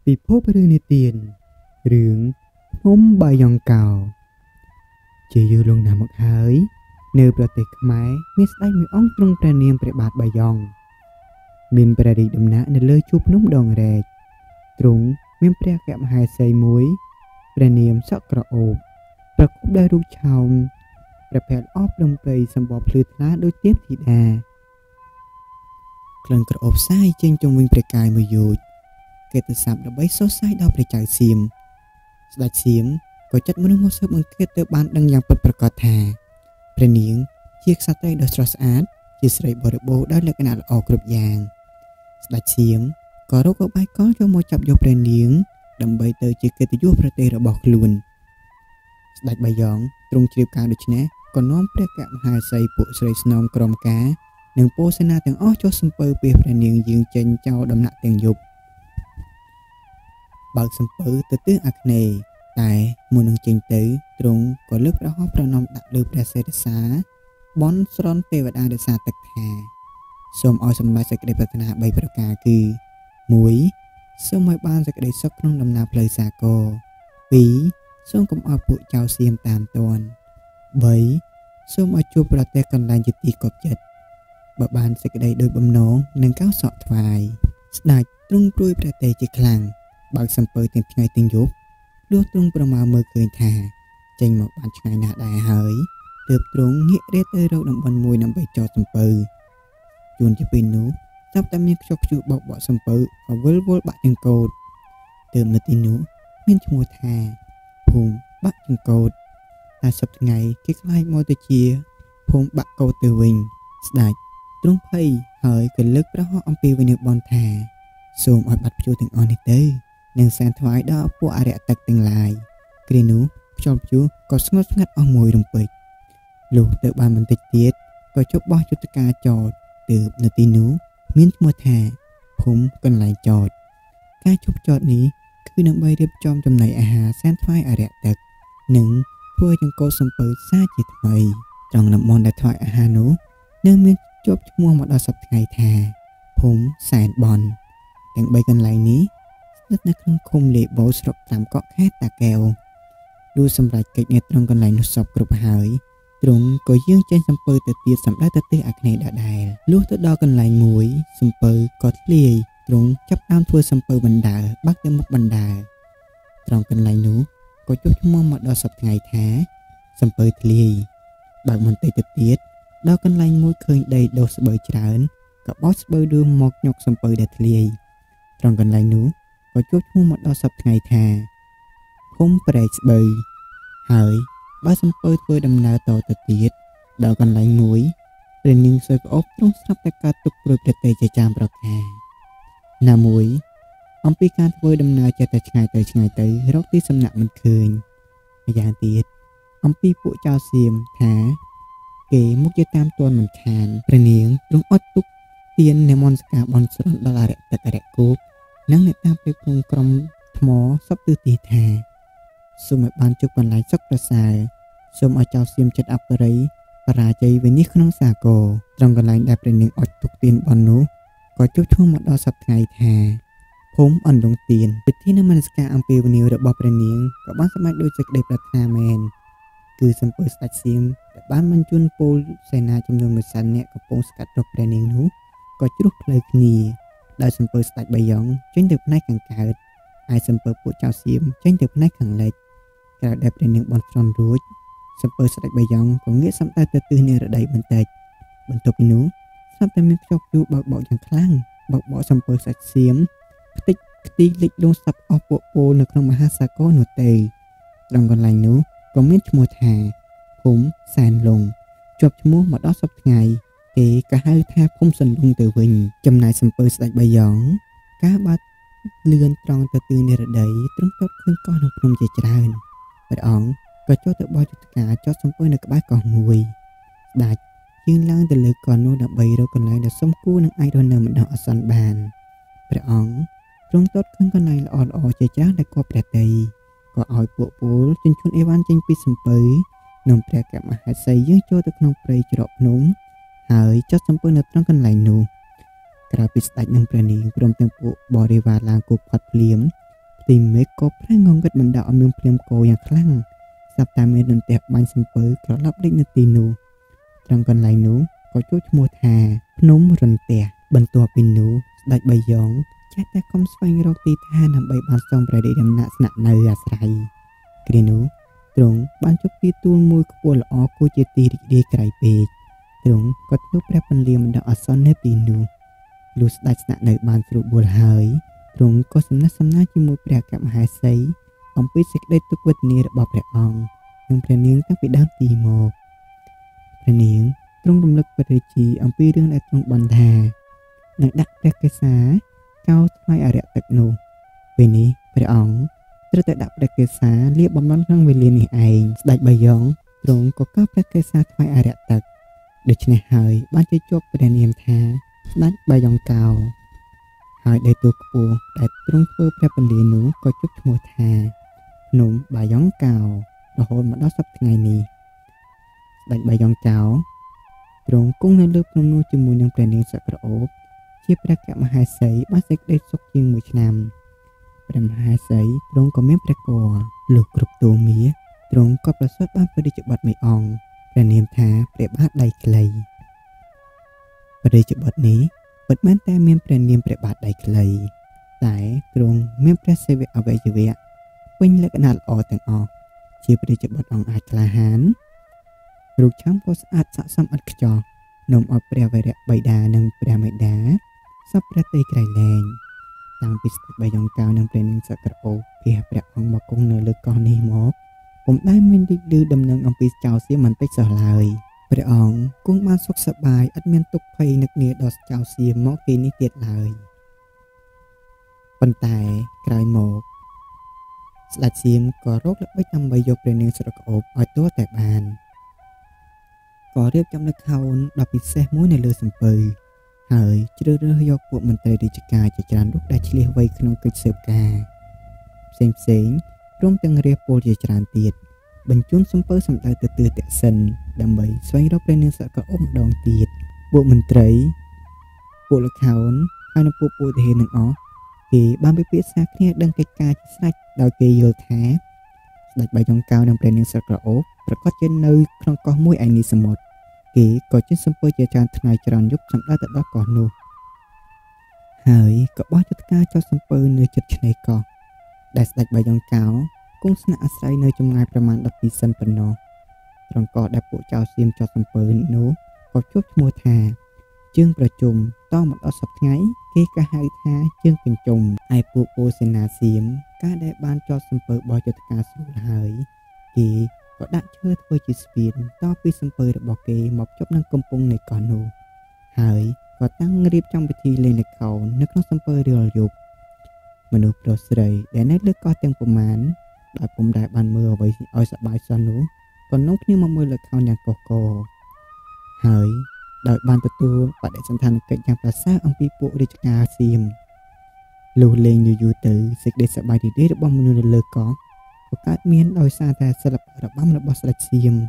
ពិភពរឿងនិទានរឿងភ្នំបាយ័នកោជាយូរលង់ណាស់មកហើយនៅប្រទេសខ្មែរមានស្ដេចមួយអង្គទ្រង់ព្រះនាមព្រះបាទបាយ័នមានព្រះរាជដំណាក់នៅលើជួរភ្នំដងរែកទ្រង់មានព្រះកមហេសីមួយព្រះនាមសក់ក្រអូបប្រកបដោយរូបឆោមព្រះភ័ក្ត្រអស់ព្រំព្រៃសម្បកភ្លឺថ្លាដូចទេពធីតាក្លិនក្រអូបសាយចេញជុំវិញព្រះកាយមួយយោជគេទៅសាប់ដើម្បីសរសើរដល់ព្រះចៅសៀមស្ដេចសៀមក៏ចាត់មនុស្សមកស៊ើបអង្កេតទៅបានដឹងយ៉ាងពិតប្រាកដថាព្រះនាងជាក្សត្រីដ៏ស្រស់ស្អាតជាស្រីបរិបូរណ៍ដោយលក្ខណៈល្អគ្រប់យ៉ាងស្ដេចសៀមក៏រកបាយកលចូលមកចាប់យកព្រះនាងដើម្បីទៅជាកិត្តិយសប្រទេសរបស់ខ្លួនស្ដេចបាយ័នទ្រង់ជ្រាបការដូច្នេះក៏នាំព្រះកមហាសីពួកស្រីស្នំក្រុមការនិងពោសេនាទាំងអស់ចុះសំពៅពីព្រះនាងយាងចេញចោលដំណាក់ទាំងយប់បើកសំពៅទៅទិសអាគ្នេយ៍តែមុននឹងចេញទៅទ្រង់ក៏លើកព្រះហស្ថប្រណម្យដាក់លើព្រះសេរសាបន់ស្រន់ទេវតារក្សាទឹកថាសូមឲ្យសម្រេចសេចក្តីប្រាថ្នា3ប្រការគឺ 1. សូមឲ្យបានសេចក្តីសុខក្នុងដំណើរផ្លូវសាគរ 2. សូមកុំឲ្យពួកចៅសៀមតាមទាន់ 3. សូមឲ្យជួបប្រទេសកន្លែងជាទីគប់ចិត្តបើបានសេចក្តីដោយបំណងនឹងកោសក់ថ្វាយស្ដេចទ្រង់ព្រួយព្រះទ័យជាខ្លាំងបើកសំពៅទាំងថ្ងៃទាំងយប់លុះទ្រង់ប្រមាណមើលឃើញថាចេញមកបានឆ្ងាយណាស់ដែរហើយទើបទ្រង់ងាករេទៅរកតំបន់មួយដើម្បីចតសំពៅជួនជាពេលនោះចាប់តែមានខ្ជុកខ្ជូបបកសំពៅអវិលវល់បាក់ចង្កូតទើបនៅទីនោះមានឈ្មោះថាភូមិបាក់ចង្កូតតែសប្តាហ៍ថ្ងៃគេខ្លាចមកទៅជាភូមិបាក់កោតទៅវិញស្ដេចទ្រង់ភ័យហើយក៏លើកព្រះហស្ថអំពីវិនិច្ឆ័យបនថាសូមឲ្យបាត់ព្យុះទាំងអស់នេះទៅនឹងសែនថ្វាយដល់ពួកអរិយទឹកទាំងឡាយគ្រានោះខ្យល់ព្យុះក៏ស្ងួតស្ងាត់អស់មួយរំពេចលុះទៅបានបន្តិចទៀតក៏ជប់បោះយុទ្ធការចតទើបនៅទីនោះមានឈ្មោះថាភូមិកន្លែងចតការជប់ចតនេះគឺដើម្បីរៀបចំចំណីអាហារសែនថ្វាយអរិយទឹកនិងធ្វើចង្កូតសំពៅសាជាថ្មីត្រង់តំបន់ដែលថ្វាយអាហារនោះនៅមានជាប់ឈ្មោះមកដល់សប្តាហ៍ថ្ងៃថាភូមិសែនបនទាំង3កន្លែងនេះស្ថិតនៅក្នុងឃុំលេបូស្រុកត្រាំកក់ខេត្តតាកែវលុះសម្រាប់កិច្ចនៅត្រង់កន្លែងនោះសពគ្រប់ហើយទ្រង់ក៏យាងចេញសំពៅទៅទៀតសម្ដៅទៅទិសអាគ្នេយ៍ដដែលលុះទៅដល់កន្លែងមួយសំពៅក៏ធ្លាយទ្រង់ចាប់ដើមធ្វើសំពៅបណ្ដើរបាក់ទៅមុខបណ្ដើរត្រង់កន្លែងនោះក៏ជួបឈ្មោះមកដល់សប្តាហ៍ថ្ងៃថាសំពៅធ្លាយបើកបន្តិចទៅទៀតដល់កន្លែងមួយឃើញដីដុះស្បូវច្រើនក៏បោះស្បូវđưaមកញុកសំពៅដែលធ្លាយត្រង់កន្លែងនោះក៏ជួបឈ្មោះមកដល់សប្តាហ៍ថ្ងៃថាភូមិព្រែកស្បូវហើយបើសំពៅធ្វើដំណើរតទៅទៀតដល់កន្លែងមួយព្រះនាងសើក្អប់ទ្រង់ស្រាប់តែកើតទុកព្រួយប្រទេសជាចាំប្រការណាមួយអំពីការធ្វើដំណើរចេះតែឆ្ងាយទៅរកទីសំណាក់មិនឃើញម្យ៉ាងទៀតអំពីពួកចៅសៀមថាគេមុខជាតាមទាន់មិនខានព្រះនាងទ្រង់អត់ទុកទាននិមន្តសការបន់ស្រន់ដល់អរិយទឹកអរិយគោកនិងអ្នកតាមព្រះក្នុងក្រុមថ្មសពទិសទីថាសូមឲ្យបានជួបកន្លែងសុខប្រសើរសូមឲ្យចៅសៀមចិត្តអបរិយបរាជ័យវិនិច្ឆ័យក្នុងសាគរត្រង់កន្លែងដែលព្រះនាងអត់ទុកទានបន់នោះក៏ជួបឈ្មោះមកដល់សប្តាហ៍ថ្ងៃថាភូមិអណ្ដងទានពិធីនមស្ការអំពីវិនិច្ឆ័យរបស់ព្រះនាងក៏បានសម្រេចដោយសេចក្តីប្រាថ្នាមែនគឺសំពើស្ដេចសៀមដែលបានបញ្ជូនពលសេនាចំនួន100,000នាក់កំពុងស្កាត់រកព្រះនាងនោះក៏ជ្រុះផ្លូវគ្នាដោយសំពើស្ដេចបាយ័នចេញទៅផ្នែកខាងកើតហើយសំពើពួកចៅសៀមចេញទៅផ្នែកខាងលិចក្រោយដែលព្រះនាងបន់ស្រន់រួចសំពើស្ដេចបាយ័នក៏ងាកសម្ដៅទៅទិសនិរតីបន្តិចបន្ទាប់ពីនោះស្រាប់តែមានខ្យល់ព្យុះបើកបោកយ៉ាងខ្លាំងបើកបោកសំពើស្ដេចសៀមខ្ទេចខ្ទីលិចលង់ស្លាប់អស់ពួកពលនៅក្នុងមហាសាគរនោះទេត្រង់កន្លែងនោះក៏មានឈ្មោះថាភូមិសែនលងជាប់ឈ្មោះមកដល់សប្តាហ៍ថ្ងៃគេក៏ហៅថាភូមិសន្លងទៅវិញចំណែកសំពើស្ដេចបាយ័នការបាត់លឿនត្រង់ទៅទិសនិរតីទ្រង់ទតឃើញកោះនៅភ្នំជាច្រើនព្រះអង្គក៏ចូលទៅបោះយុទ្ធការចតសំពៅនៅក្បែរកោះមួយស្ដេចយាងឡើងទៅលើកោះនោះដើម្បីរកកន្លែងដែលសមគួរនឹងអាចរស់នៅម្ដងអសន្នបានព្រះអង្គទ្រង់ទតឃើញកន្លែងល្អៗជាច្រើនដែលគប់ព្រះទ័យក៏ឲ្យពួកពលជញ្ជូនអីវ៉ាន់ចេញពីសំពៅនាំព្រះកមហេសីយាងចូលទៅក្នុងព្រៃច្រកភ្នំហើយចតសំពៅនៅត្រង់កន្លែងនោះក្រោយពីស្ដេចនិងព្រះនាងព្រមទាំងពួកបរិវារឡើងគប់ផាត់ភ្លាមទីមេឃក៏ប្រែងងឹតបណ្ដាឲ្យមានភ្លៀងគោយ៉ាងខ្លាំងស្រាប់តែមានរន្ទះបាញ់សំពៅក្រឡប់លេចនៅទីនោះត្រង់កន្លែងនោះក៏ចូលឈ្មោះថាភ្នំរន្ទះបន្ទាប់ពីនោះស្ដេចបាយយ៉ងចេះតែខំស្វែងរកទីឋានដើម្បីបានសង់ព្រះរាជដំណាក់ស្នាក់នៅអាស្រ័យគ្រានោះទ្រង់បានជួបទីទួលមួយខ្ពស់ល្អគួរជាទីរីករាយក្រៃពេកទ្រង់ក៏ធ្វើព្រះពន្លាបណ្ដោះអាសន្ននៅទីនោះលុះស្ដេចស្នាក់នៅបានស្រួលបួលហើយទ្រង់ក៏សំណះសំណាលជាមួយព្រះអគ្គមហេសីអំពីសេចក្តីទុក្ខវេទនារបស់ព្រះអង្គនិងព្រះនាងតាំងពីដើមទីមកព្រះនាងទ្រង់រំលឹកព្រះរាជាអំពីរឿងដែលទ្រង់បានថានឹងដាក់ព្រះកេសាកោថ្វាយអារក្សទឹកនោះពេលនេះព្រះអង្គត្រូវតែដាក់ព្រះកេសាលាបំណន់ក្នុងវេលានេះឯងស្ដេចបាយយ៉ងទ្រង់ក៏កោព្រះកេសាថ្វាយអារក្សទឹកដូច្នេះហើយបានជាជាប់ព្រះនាមថាស្ដេចបាយយ៉ងកោហើយដីទួលខ្ពស់ដែលទ្រង់ធ្វើព្រះពន្លានោះក៏ជប់ឈ្មោះថាភ្នំបាយយ៉ងកោរហូតមកដល់សព្វថ្ងៃនេះស្ដេចបាយយ៉ងកោទ្រង់គង់នៅលើភ្នំនោះជាមួយនឹងព្រះនាងសក្រអូបជាព្រះអគ្គមហេសីបានសេចក្តីសុខជាង1ឆ្នាំព្រះមហេសីទ្រង់ក៏មានព្រះគភ៌លុះគ្រប់តួមាទ្រង់ក៏ប្រសូតបានព្រះរាជបុត្រមួយអង្គព្រះនាមថាព្រះបាទដៃខ្លីព្រះរាជបុត្រនេះពិតមែនតែមានព្រះនាមព្រះបាទដៃខ្លីតែទ្រង់មានព្រះសេវអវយវៈពេញលក្ខណៈល្អទាំងអស់ជាព្រះរាជបុត្រអង្គអាចក្លាហានរូបឆាំក៏ស្អាតស័ក្តិសមឥតខ្ចោះនាំឲ្យព្រះវរៈបិតានិងព្រះមេដាសពព្រះតីក្រៃលែងតាំងពីស្ដេចបាយយ៉ងកោនិងព្រះនាងសក្រអូបភៀសព្រះអង្គមកគង់នៅលើកោះនេះមកពុំដែលមានឮដំណឹងអំពីចៅសៀមបន្តិចសោះឡើយព្រះអង្គគង់បានសុខសប្បាយឥតមានទុក្ខភ័យនឹកនាដល់ចៅសៀមមកទីនេះទៀតឡើយប៉ុន្តែក្រោយមកស្ដេចសៀមក៏រកល្បិចដើម្បីយកព្រះនាងសក្រអូបឲ្យទោះតែបានក៏រៀបចំនូវខោនដ៏ពិសេសមួយនៅលើសំពៅហើយជ្រើសរើសយកពួកមន្ត្រីរាជការជាច្រើនរូបដែលឆ្លៀសវៃក្នុងកិច្ចស៊ើបការផ្សេងព្រមទាំងរាជពលជាច្រើនទៀតបញ្ជូនសំពៅសម្ដៅទៅទិសទសិនដើម្បីស្វែងរកព្រះនាងសក្រអូបម្ដងទៀតពួកមន្ត្រីពួកលខោនហើយនិងពួកពលទាហានទាំងអស់គេបានពិភាក្សាគ្នាដឹងកិច្ចការជាស្រេចដោយគេយល់ថាស្ដេចបាយយ៉ងកោនិងព្រះនាងសក្រអូបប្រកាសជានៅក្នុងកោះមួយឯនេះសមុទ្រគេក៏ចេញសំពើជាច្រើនថ្ងៃច្រើនយប់សម្ដៅទៅដល់កោះនោះហើយក៏បោះចុះការចោះសំពើនៅជិតឆ្នេរកោះដែលស្ដេចបាយយ៉ងកោគង់ស្នាក់អាស្រ័យនៅចម្ងាយប្រមាណ12សិនប៉ុណ្ណោះត្រង់កោះដែលពួកចៅសៀមចោះសំពើនោះក៏ជួបឈ្មោះថាជើងប្រជុំតមកដល់សប្តាហ៍ថ្ងៃគេក៏ហៅថាជើងកញ្ជុំឯពួកពោសេនាសៀមការដែលបានចោះសំពើបោះចុះការស្រួលហើយគេក៏ដាក់ឈើធ្វើជាស្ពានតពីសំពើរបស់គេមកជប់នឹងកំពង់នៃកោះនោះហើយក៏តាំងរៀបចំពិធីលេងល្ខោននៅក្នុងសំពើរាល់យប់មនុស្សប្រុសស្រីដែលនៅលើកោះទាំងប្រមាណដោយពុំដែលបានមើលអ្វីឲ្យសប្បាយសោះនោះក៏នាំគ្នាមកមើលល្ខោនយ៉ាងកុះកហើយដោយបានទទួលបដិសណ្ឋារកិច្ចយ៉ាងប្រសើរអំពីពួករាជការសៀមលុះលេងយូរទៅសេចក្តីសប្បាយរីករាយរបស់មនុស្សនៅលើកោះក៏កើតមានដោយសារតែសិល្បៈរបាំរបស់ស្ដេចសៀម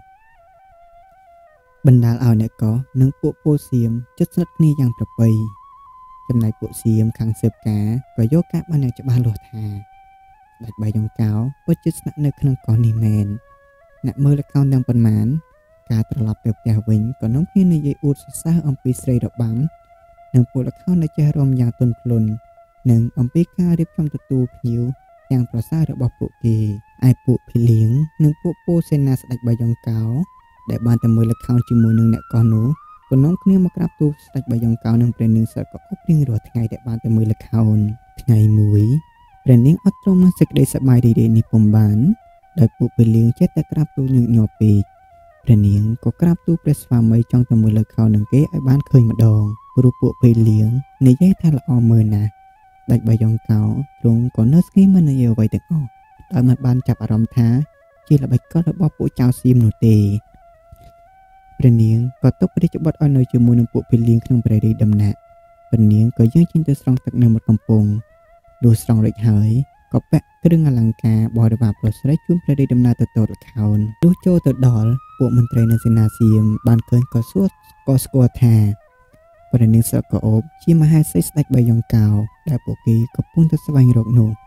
បណ្ដាលឲ្យអ្នកកោះនិងពួកពលសៀមជិតស្និទ្ធគ្នាយ៉ាងប្រពៃចំណែកពួកសៀមខាងស៊ើបការក៏យកការបានយ៉ាងច្បាស់លាស់ថាស្ដេចបាយយ៉ងកោពិតជាស្នាក់នៅក្នុងកោះនេះមែនអ្នកមើលល្ខោនទាំងប៉ុន្មានការត្រឡប់ទៅផ្ទះវិញក៏នាំគ្នានិយាយអួតសរសើរអំពីស្រីរបាំនិងពួកល្ខោនដែលចេះរាំយ៉ាងទន់ភ្លន់និងអំពីការរៀបចំទទួលភ្ញៀវយ៉ាងប្រសើររបស់ពួកគេឯពួកភីលៀងនិងពួកពោសេនាស្ដេចបាយយ៉ងកោដែលបានតែមើលល្ខោនជាមួយនឹងអ្នកកោះនោះក៏នាំគ្នាមកក្រាបទូលស្ដេចបាយយ៉ងកោនិងព្រះនាងសក្រអូបរៀងរាល់ថ្ងៃដែលបានតែមើលល្ខោនថ្ងៃមួយព្រះនាងអត់ទ្រាំនឹងសេចក្តីសប្បាយរីករាយនេះពុំបានដោយពួកភីលៀងចេះតែក្រាបទូលញឹកញាប់ពេកព្រះនាងក៏ក្រាបទូលព្រះស្វាមីចង់ទៅមើលល្ខោននឹងគេឲ្យបានឃើញម្ដងព្រោះពួកភីលៀងនិយាយថាល្អមើលណាស់ស្ដេចបាយយ៉ងកោទ្រង់ក៏នៅស្ងៀមមិននិយាយអ្វីទាំងអស់ដោយមិនបានចាប់អារម្មណ៍ថាជាល្បិចកលរបស់ពួកចៅសៀមនោះទេព្រះនាងក៏ទុកព្រះរាជបុត្រឲ្យនៅជាមួយនឹងពួកភីលៀងក្នុងព្រះរាជដំណាក់ព្រះនាងក៏យាងចេញទៅស្រង់ទឹកនៅមាត់កំពង់លុះស្រង់រួចហើយក៏ពាក់គ្រឿងអលង្ការបរិវារប្រុសស្រីជូនព្រះរាជដំណើរទៅទតល្ខោនលុះចូលទៅដល់ពួកមន្ត្រីនិងសេនាសៀមបានឃើញក៏សួរក៏ស្គាល់ថាព្រះនាងសក្រអូបជាមហេសីស្ដេចបាយយ៉ងកោដែលពួកគេកំពុងទៅស្វែងរកនោះ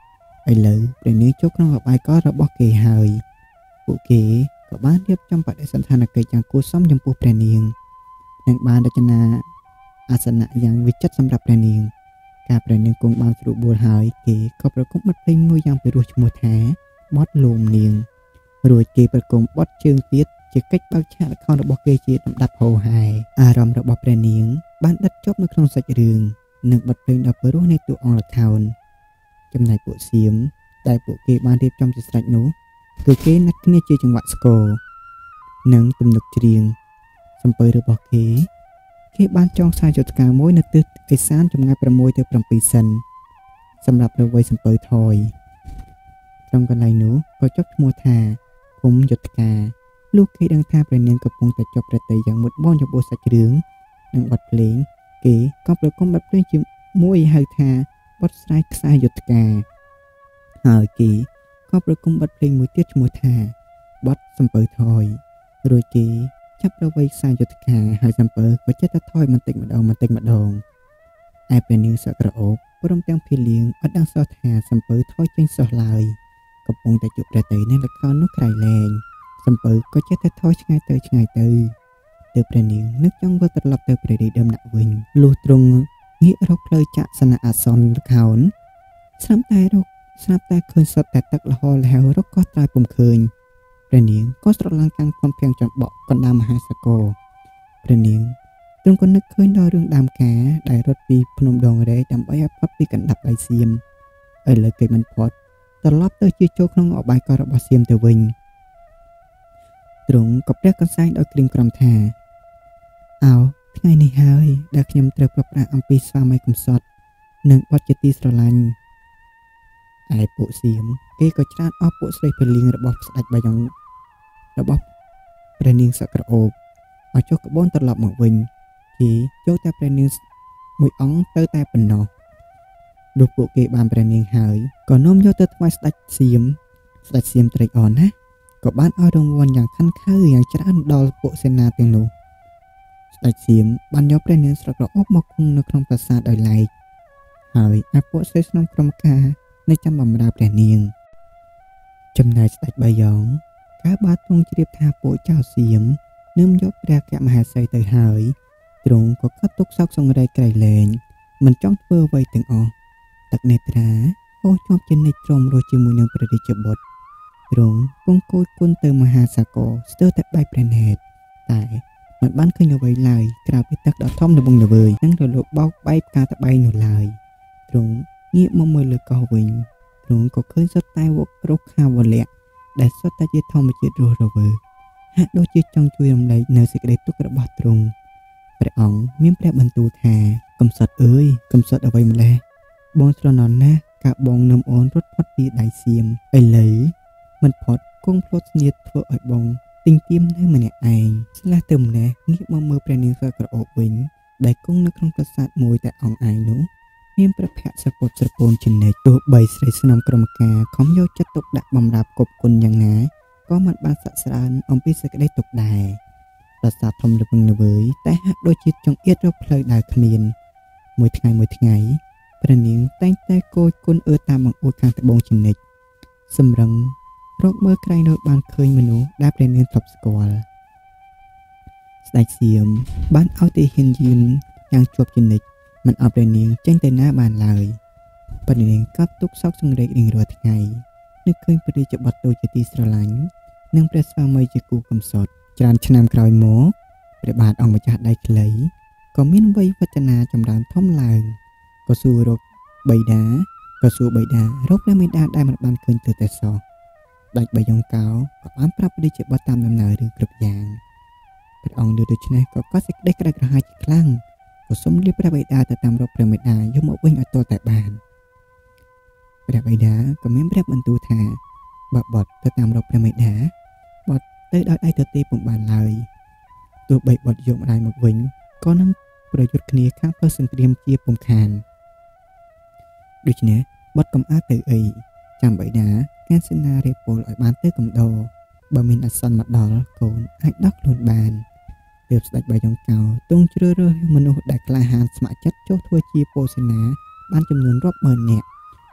ឥឡូវព្រះនាងចូលក្នុងអបាយកលរបស់គេហើយពួកគេក៏បានរៀបចំបដិសណ្ឋានកិច្ចយ៉ាងគួរសមចំពោះព្រះនាងនិងបានរចនាអាសនៈយ៉ាងវិចិត្រសម្រាប់ព្រះនាងការព្រះនាងគង់បានស្រួលបួលហើយគេក៏ប្រគំបទភ្លេងមួយយ៉ាងពិរោះឈ្មោះថាបទលោមនាងរួចគេប្រគំបទជើងទៀតជាកិច្ចបើកឆាកល្ខោនរបស់គេជាលំដាប់ហូរហែអារម្មណ៍របស់ព្រះនាងបានដិតជាប់នៅក្នុងសាច់រឿងនិងបទភ្លេងដ៏ពិរោះនៃតួអង្គល្ខោនចំណែកពួកសៀមដែលពួកគេបានរៀបចំជាស្រេចនោះគឺគេណាត់គ្នាជាចង្វាក់ស្គរនិងទំនុកច្រៀងសំពៅរបស់គេបានចងខ្សែយុទ្ធការមួយនៅទិសឦសានចម្ងាយ6ទៅ7សិនសម្រាប់រវៃសំពៅថយត្រង់កន្លែងនោះក៏ចុះឈ្មោះថាភូមិយុទ្ធការលុះគេដឹងថាព្រះនាងកំពុងតែជាប់ប្រតិយ៉ាងមុតបនចំពោះសាច់រឿងនិងបទភ្លេងគេក៏ប្រគំបទភ្លេងជាមួយហៅថាបទស្រែកខ្សែយុទ្ធការហើយគេក៏ប្រគំបទភ្លេងមួយទៀតឈ្មោះថាបទសំពៅថយរួចគេចាប់រវៃខ្សែយុទ្ធការហើយសំពៅក៏ចិត្តតែថយបន្តិចម្ដងឯព្រះនាងសក្រអូបព្រមទាំងភីលៀងអត់ដឹងសោះថាសំពៅថយចេញសោះឡើយកំពុងតែជួបព្រះតីនៅល្ខោននោះក្រៃលែងសំពៅក៏ចិត្តតែថយឆ្ងាយទៅទើបព្រះនាងនឹកចង់វិលត្រឡប់ទៅព្រះរាជដំណាក់វិញលុះទ្រង់ងាករកផ្លូវចាក់សនៈអាសន្នល្ខោនស្រាប់តែឃើញសត្វតែទឹករកក៏ត្រើយពុំឃើញព្រះនាងក៏ស្រឡាញ់កាំងខំភាំងចំបក់កណ្ដាលមហាសាគរព្រះនាងទ្រង់ក៏នឹកឃើញដល់រឿងដើមការដែលរត់ពីភ្នំដងរែកដើម្បីឲ្យផុតពីកណ្ដាប់ដៃសៀមឥឡូវគេមិនផុតត្រឡប់ទៅជាចូលក្នុងអបាយកលរបស់សៀមទៅវិញទ្រង់ក៏ព្រះកន្សែងដោយក្រៀមក្រំថាអោថ្ងៃនេះហើយដែលខ្ញុំត្រូវប្រប្រាស់អំពីស្វាមីកំសត់និងបទជាទីស្រឡាញ់ឯពួកសៀមគេក៏ច្រានអស់ពួកស្រីភលៀងរបស់ស្ដេចបាយ័នរបស់ព្រះនាងសក្រអូបឲ្យចុះក្បូនត្រឡប់មកវិញគេយកតែព្រះនាងមួយអង្គទៅតែប៉ុណ្ណោះលុះពួកគេបានព្រះនាងហើយក៏នាំយកទៅថ្វាយស្ដេចសៀមត្រេកអរណាស់ក៏បានឲ្យរង្វាន់យ៉ាងខិនខៅយ៉ាងច្រើនដល់ពួកសេនាទាំងនោះស្ដេចសៀមបានយកព្រះនាងសក្រអូបមកគង់នៅក្នុងប្រាសាទដោយឡែកហើយឯពួកស្រីស្នំក្រុមការនៅចាំបម្រើព្រះនាងចំណែកស្ដេចបាយ័នកាលបាទទ្រង់ជ្រាបថាពួកចៅសៀមនឹមយកព្រះកមហេសីទៅហើយទ្រង់ក៏កាត់ទុកសោកសង្រេងក្រៃលែងមិនចង់ធ្វើអ្វីទាំងអស់ទឹកនេត្រាហូរជាប់ជានិច្ចទ្រាំរស់ជាមួយនឹងព្រះរាជបុត្រទ្រង់គង់គយគុណទៅមហាសាគរស្ទើរតែបែកព្រះនេត្រតែមិនបានឃើញអ្វីឡើយក្រៅពីទឹកដ៏ធំល្វឹងល្វើយនិងរលកបោកបែកផ្កាត្បែងនោះឡើយទ្រង់ងាកមកមើលលើកោះវិញទ្រង់ក៏ឃើញសុទ្ធតែរុក្ខាវលៈដែលសុទ្ធតែជាធម្មជាតិរស់រវើកហាក់ដូចជាចង់ជួយរំលែកនៅសេចក្តីទុក្ខរបស់ទ្រង់ព្រះអង្គមានព្រះបន្ទូលថាកំសត់អើយកំសត់អ្វីម្ល៉េះបងស្រណោះណាស់ការបងនឹមអូនរត់ផុតពីដៃសៀមឥឡូវមិនផុតគង់ផ្លត់ស្នៀតធ្វើឲ្យបងទិញទៀមនៅម្នាក់ឯងស្លះទៅម្លេះងាកមកមើលព្រះនាងសក្រអូបវិញដែលគង់នៅក្នុងប្រាសាទមួយតែអង្គឯងនោះមានព្រះភ័ក្ត្រស្រពុតស្រពោនជានិច្ចទោះបីស្រីស្នំក្រុមការខំយកចិត្តទុកដាក់បម្រើគប់គុណយ៉ាងណាក៏មិនបានស័ក្តិច្រើនអំពីសេចក្តីទុក្ខដែរប្រាសាទធំល្វឹងល្វើយតែហាក់ដូចជាចង្អៀតរកផ្លូវដើរគ្មានមួយថ្ងៃព្រះនាងតែងតែគយគុណតាមបង្អួចខាងត្បូងជានិច្ចសម្រឹងរកមើលក្រែងរកបានឃើញមនុស្សដែលព្រះនាងធ្លាប់ស្គាល់ស្ដេចសៀមបានឲ្យទីហ៊ានយឺនយ៉ាងជាប់ជានិច្ចមិនឲ្យព្រះនាងចេញទៅណាបានឡើយព្រះនាងកាត់ទុកសោកសង្រេងរៀងរាល់ថ្ងៃនឹកឃើញព្រះរាជបុត្រទូជាទីស្រឡាញ់និងព្រះស្វាមីជាគូកំសត់ច្រើនឆ្នាំក្រោយមកព្រះបាទអង្គម្ចាស់ដៃខ្លីក៏មានវ័យវឌ្ឍនាចម្រើនធំឡើងក៏សួររកបិតារកព្រះមេដាដែលមិនបានឃើញទៅតែសោះដាច់បាយ័នកោក៏បានប្រាប់ព្រះរាជបុត្រតាមដំណើររឿងគ្រប់យ៉ាងព្រះអង្គលើដូច្នេះក៏កត់សេចក្តីក្តៅក្រហាយជាខ្លាំងក៏សុំលាព្រះបិតាទៅតាមរកព្រះមេដាយកមកវិញឲ្យទាល់តែបានព្រះបិតាក៏មានព្រះបន្ទូលថាបើបុត្រទៅតាមរកព្រះមេដាបុត្រទៅដោយដៃទទេពុំបានឡើយទោះបីបុត្រយកម្ដាយមកវិញក៏នឹងប្រយុទ្ធគ្នាខាងផ្លូវសង្គ្រាមជាពុំខានដូច្នេះបុត្រកំអាតទៅអីចាំបិតាកាសេនារេពលឲ្យបានទៅកំដរបើមានអាសន្នមកដល់កូនអាចដោះខ្លួនបានទើបស្ដេចបាយ័នកោទ្រង់ជ្រើសរើសមនុស្សដែលក្លាហានស្ម័គ្រចិត្តចុះធ្វើជាពោសេនាបានចំនួនរាប់ម៉ឺននាក់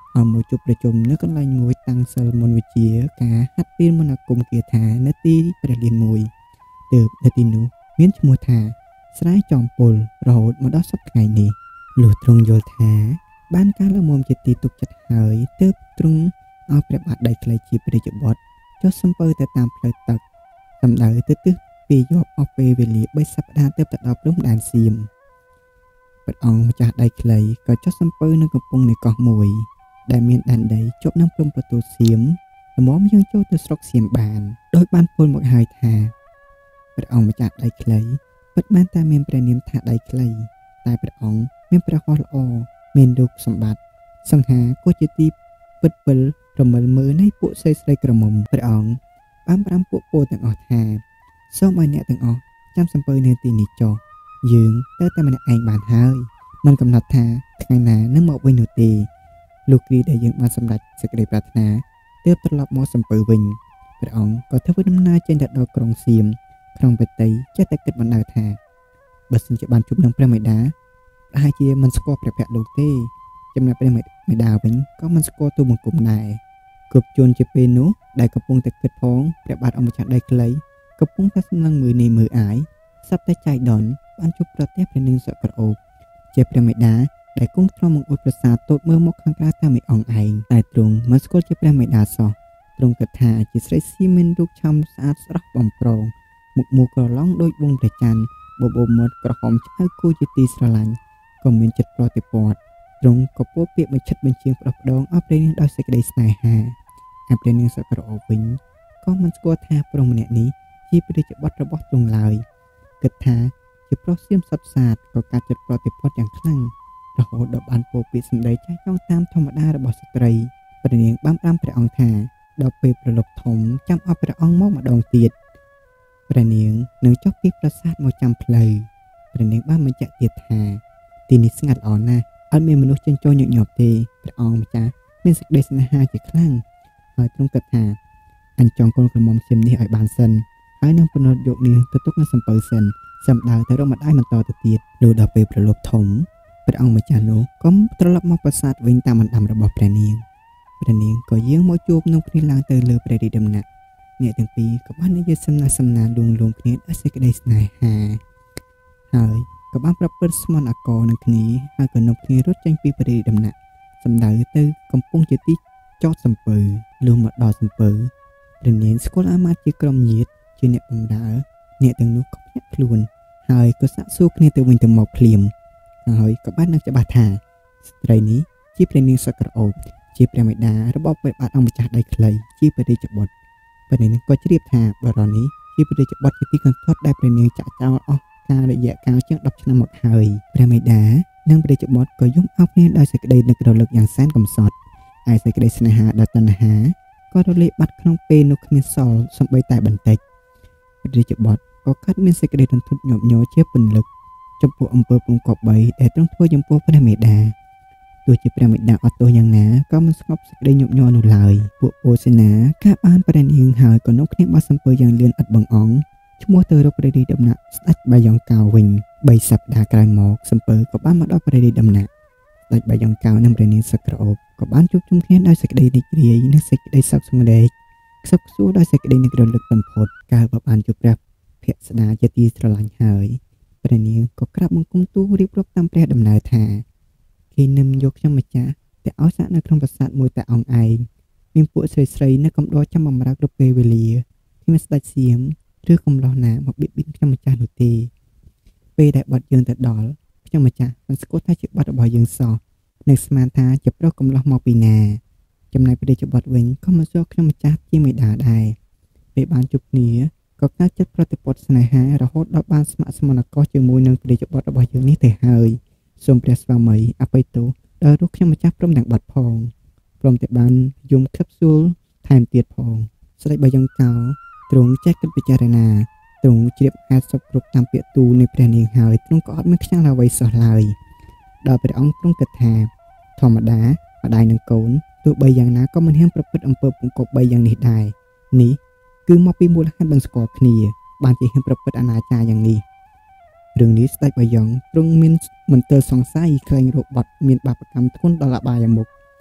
ឲ្យមួយជួបប្រជុំនៅកន្លែងមួយតាំងសិលមន្តវិជ្ជាការហាត់រៀនមន្តអាគមគាថានៅទីព្រះលានមួយទើបនៅទីនោះមានឈ្មោះថាស្រែចំពុលរហូតមកដល់សប្តាហ៍ថ្ងៃនេះលុះទ្រង់យល់ថាបានការលំមជាទីទុកចិត្តហើយទើបទ្រង់ឲ្យព្រះបាទដៃខ្លីជាព្រះរាជបុត្រចុះសំពៅទៅតាមផ្លូវទឹកសម្ដៅទៅទិសពីយប់អស់ពេលវេលា3សប្តាហ៍ទើបទៅដល់ព្រំដែនសៀមព្រះអង្គម្ចាស់ដៃខ្លីក៏ចុះសំពៅនៅកំពង់នៃកោះមួយដែលមានដែនដីជាប់នឹងព្រំប្រទល់សៀមល្មមយើងចូលទៅស្រុកសៀមបានដោយបានពោលមកហើយថាព្រះអង្គម្ចាស់ដៃខ្លីពិតមែនតែមានព្រះនាមថាដៃខ្លីតែព្រះអង្គមានព្រះហស្ថល្អមានរូបសម្បត្តិសង្ហាក៏ជាទីពិតពិលរមិលមើលនៃពួកស្រីក្រមុំព្រះអង្គបានប្រាំពួកពោទាំងអស់ថាសូមឲ្យអ្នកទាំងអស់ចាំសំពើនៅទីនេះចុះយើងទៅតែម្នាក់ឯងបានហើយមិនកំណត់ថាថ្ងៃណានឹងមកវិញនោះទេលោកគ្រីដែលយើងបានសម្រេចសេចក្តីប្រាថ្នាទើបត្រឡប់មកសំពើវិញព្រះអង្គក៏ធ្វើដំណើរចេញទៅដល់ក្រុងសៀមក្នុងបតីចេះតែគិតបណ្ដៅថាបើសិនជាបានជួបនឹងព្រះមេដាប្រហែលជាមិនស្គាល់ព្រះភ័ក្ត្រលោកទេចំណែកព្រះមេដាវិញក៏មិនស្គាល់ទូបង្គំដែរគ្រប់ជួនជាពេលនោះដែលកំពុងតែគិតផងព្រះបាទអម្ចាស់ដៃខ្លីកំពុងតែសម្លឹងមើលនេះមើលអាយសត្វតែចៃដន្យបានជួបប្រទះព្រះនាងសក្រអូបជាព្រះមេដាដែលគង់ទ្រាំមកអួតប្រសាទតូចមើលមកខាងក្រៅតែមួយអង្គឯងតែទ្រង់មិនស្គាល់ជាព្រះមេដាសោះទ្រង់គិតថាជាស្រីសៀមមានរូបឆោមស្អាតស្រស់បំប្រងមុខមូលក្រឡងដូចវងព្រះច័ន្ទបបោមាត់ក្រហមឆ្អៅគួរជាទីស្រឡាញ់ក៏មានចិត្តប្រតិព័ទ្ធទ្រង់ក៏ពោលពាក្យបញ្ឆិតបញ្ជាងផ្ដោះផ្ដងអស់ព្រះនាងដោយសេចក្តីស្នេហាហើយព្រះនាងសក្រអូបវិញក៏មិនស្គាល់ថាប្រុសម្នាក់នេះជាព្រះរាជបុត្ររបស់ទ្រង់ឡើយគិតថាជាប្រុសសៀមសុតសាទក៏កាត់ចិត្តប្រតិព័ទ្ធយ៉ាងខ្លាំងរហូតដល់បានពោលពាក្យសម្ដីចាស់ចង់តាមធម្មតារបស់ស្ត្រីព្រះនាងបានប្រាំព្រះអង្គថាដល់ពេលប្រលប់ធំចាំអស់ព្រះអង្គមកម្ដងទៀតព្រះនាងនឹងចុះពីប្រាសាទមកចាំផ្លូវព្រះនាងបានបញ្ជាក់ទៀតថាទីនេះស្ងាត់ល្អណាស់អត់មានមនុស្សចេញចូលញឹកញាប់ទេព្រះអង្គម្ចាស់មានសេចក្តីស្នេហាជាខ្លាំងហើយទ្រង់គិតថាអញចង់កូនក្រមុំសៀមនេះឲ្យបានសិនហើយនឹងប្រណិតយកនាងទៅទុកនៅសំពៅសិនសម្ដៅទៅរកម្ដាយបន្តទៅទៀតលុះដល់ពេលប្រលប់ធំព្រះអង្គម្ចាស់នោះក៏ត្រឡប់មកប្រាសាទវិញតាមបណ្ដាំរបស់ព្រះនាងក៏យាងមកជួបនឹងគ្នាឡើងទៅលើព្រះរាជដំណាក់អ្នកទាំងពីរក៏បាននិយាយសំណាលួងគ្នាដោយសេចក្តីស្នេហាហើយក៏បានប្រព្រឹត្តស្មន់អាករនឹងគ្នាហើយក៏នាំគ្នារត់ចេញពីព្រះរាជដំណាក់សម្ដៅទៅកំពុងជាទីចតសំពៅលុះមកដល់សំពៅព្រះនាងស្គាល់អាមាត្យជាក្រុមញាតិជាអ្នកបម្រើអ្នកទាំងនោះក៏ភ្ញាក់ខ្លួនហើយក៏សាកសួរគ្នាទៅវិញទៅមកភ្លាមហើយក៏បាននឹកច្បាស់ថាស្ត្រីនេះជាព្រះនាងសក្រអូបជាព្រះមេដារបស់ព្រះបាទអង្គម្ចាស់ដៃខ្លីជាព្រះរាជបុត្រព្រះនាងក៏ជ្រាបថាបរិនេះជាព្រះរាជបុត្រជាទីកន្ធាត់ដែលព្រះនាងចាក់ចោលអស់ការរយៈកាលជាង10ឆ្នាំមកហើយព្រះមេដានិងព្រះរាជបុត្រក៏យំអោបគ្នាដោយសេចក្តីនឹករលឹកយ៉ាងសែនកំសត់ឯសេចក្តីស្នេហាដ៏តណ្ហាក៏រលាយបាត់ក្នុងពេលនោះគ្មានសល់សំបីតែបន្តិចព្រះរាជបុត្រក៏កាត់មានសេចក្តីរន្ធត់ញាប់ញ័រជាពន្លឹកចំពោះអំពើពុំគប្បីដែលទ្រង់ធ្វើចំពោះព្រះមេដាទោះជាព្រះមេដាអត់ទោសយ៉ាងណាក៏មិនស្ងប់សេចក្តីញាប់ញ័រនោះឡើយពួកពោសេនាការបានព្រះនាងហើយក៏នាំគ្នាបោះសំពើយ៉ាងលឿនឥតបង្អង់ឈ្មោះទៅរកព្រះរាជដំណាក់ស្ដេចបាយ័នកោវិញ3សប្តាហ៍ក្រោយមកសំពើក៏បានមកដល់ព្រះរាជដំណាក់ស្ដេចបាយ័នកោនិងព្រះនាងសក្រអូបក៏បានជួបជុំគ្នាដោយសេចក្តីរីករាយនិងសេចក្តីសោកសង្រេងខ្សឹបខ្សួរដោយសេចក្តីនឹករលឹកបំផុតកាលបានជួបព្រះភក្ត្រស្ដាជាទីស្រឡាញ់ហើយព្រះនាងក៏ក្រាបបង្គំទូលរៀបរាប់តាមព្រះដំណើរថាគេនឹមយកខ្ញុំម្ចាស់តែឲ្យសាកនៅក្នុងប្រាសាទមួយតែអង្គឯងមានពួកស្រីនៅកំដរចាំបម្រើគ្រប់ពេលវេលាគ្មានស្ដេចសៀមឬកំឡោះណាមកបៀតបៀនខ្ញុំម្ចាស់នោះទេពេលដែលបាត់យើងទៅដល់ខ្ញុំម្ចាស់មិនស្គាល់ថាជាបាត់របស់យើងសោះនឹងស្មានថាជាប្រុសកំឡោះមកពីណាចំណែកព្រះរាជបុត្រវិញក៏មកយកខ្ញុំម្ចាស់ជាមេដាដែរពេលបានជួបគ្នាក៏កើតចិត្តប្រតិព័ទ្ធស្នេហារហូតដល់បានស្ម័គ្រស្មន់អាកោជាមួយនឹងព្រះរាជបុត្ររបស់យើងនេះទៅហើយសូមព្រះស្វាមីអភ័យទោសដល់រូបខ្ញុំម្ចាស់ព្រមទាំងបាត់ផងព្រមទាំងបានយំខឹបសួលថែមទៀតផងស្ដេចបាយ័នកោទ្រង់ចេះគិតពិចារណាទ្រង់ជ្រាបហេតុសពគ្រប់តាមពាក្យទូលនៃព្រះនាងហើយទ្រង់ក៏អត់មានខ្ញាល់អ្វីសោះឡើយដល់ព្រះអង្គទ្រង់គិតថាធម្មតាម្ដាយនិងកូនទោះបីយ៉ាងណាក៏មិនហ៊ានប្រព្រឹត្តអំពើពង្កប់បីយ៉ាងនេះដែរនេះគឺមកពីមូលហេតុមិនស្គាល់គ្នាបានជាហ៊ានប្រព្រឹត្តអនាចារយ៉ាងនេះរឿងនេះស្ដេចបាយ័នទ្រង់មានមន្ទិលសង្ស័យខ្លែងរកបាត់មានបាបកម្មធ្ងន់ដល់អបាយមុខ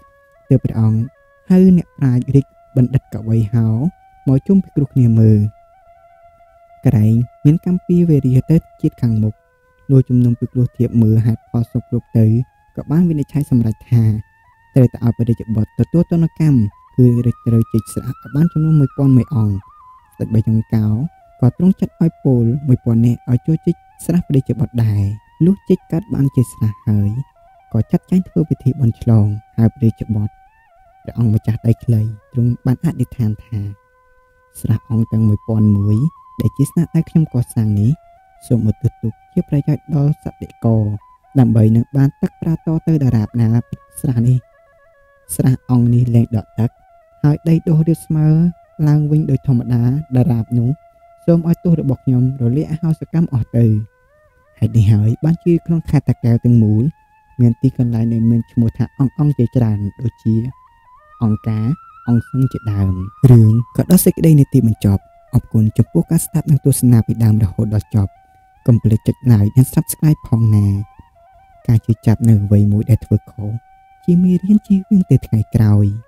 ទើបព្រះអង្គហៅអ្នកប្រាជ្ញរិចបណ្ឌិតកវីហោមកជុំពិគ្រោះគ្នាមើលក្រែងមានកម្មពីវេរាទៅជាតិខាងមុខលួចជំនុំពិគ្រោះធៀបមើលហេតុផលសុខគ្រប់ទៅក៏បានវិនិច្ឆ័យសម្រេចថាត្រូវតែឲ្យព្រះរាជបុត្រទទួលទណ្ឌកម្មគឺរាជត្រូវជិះស្រះឲ្យបានចំនួន 1000 អង្គស្ដេចបៃដងកោក៏ទ្រង់ចាត់ឲ្យពល 1000 នាក់ឲ្យជួយជិះស្រះព្រះរាជបុត្រដែរលុះជិះកាត់បានជាស្រះហើយក៏ចាត់ចែងធ្វើពិធីបន់ឆ្លងហើយព្រះរាជបុត្រព្រះអង្គម្ចាស់ដីខ្លីទ្រង់បានអធិដ្ឋានថាស្រះអង្គទាំង 1001 ដែលជាស្នាដៃខ្ញុំកសាងនេះសូមឧទ្ទិសទុកជាប្រយោជន៍ដល់សត្វកោដើម្បីនឹងបានទឹកប្រាតទៅដរាបណាស្រះនេះស្រះអង្គនេះលែងដក់ទឹកហើយដីដុះរាបស្មើឡើងវិញដោយធម្មតាដរាបនោះសូមឲ្យទោសរបស់ខ្ញុំរលាកអហោសកម្មអស់ទៅហេតុនេះហើយបានជាក្នុងខេត្តតាកែវទាំងមូលមានទីកន្លែងដែលមានឈ្មោះថាអង្គជាច្រើនដូចជាអង្គការអង្គសឹងជាដើមរឿងក៏ដល់សេចក្តីនីតិបញ្ចប់អរគុណចំពោះការស្ដាប់និងទស្សនាពីដើមរហូតដល់ចប់កុំភ្លេចចុច like និង Subscribe ផងណាការជឿចាប់នៅអ្វីមួយដែលធ្វើខុសជាមេរៀនជៀសវាងទៅថ្ងៃក្រោយ